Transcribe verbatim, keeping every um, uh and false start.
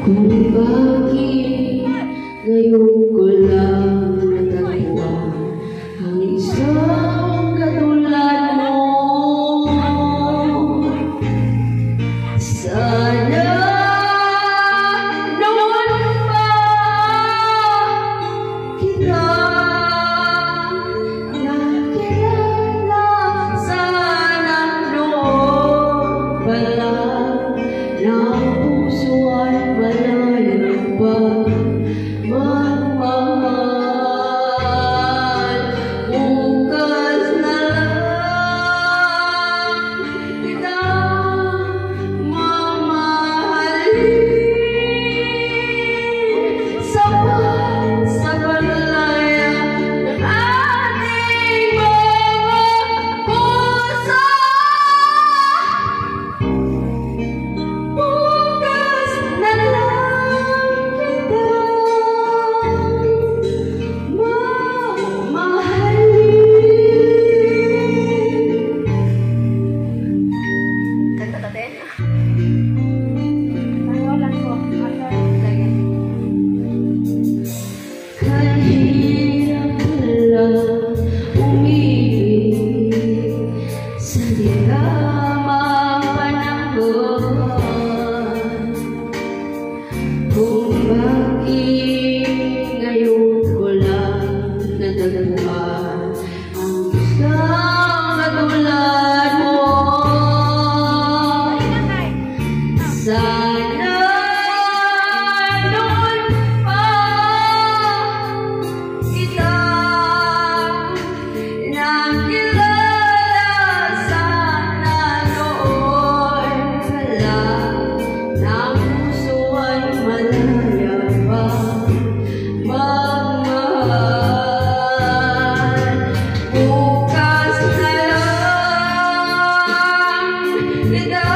Kung bakit ngayon ko lang natagpuan ang isang katulad mo. Sana noon pa kita nakilala, sana noon pala ng puso ay malayo pa magmahal. Bukas na lang kita mamahalin, sapat sa paglaya ng ating mga puso. Bukas na lang kita mamahalin. Kanta natin? Ayaw lang po. Lagi. Kahirap pala umibig sa di tamang panahon. Kung bakit ngayon ko lang natagpuan ang isang katulad mo. Sana noon pa kita nakilala, sana noon pala ng puso ay malaya pa magmahal. Bukas na lang kita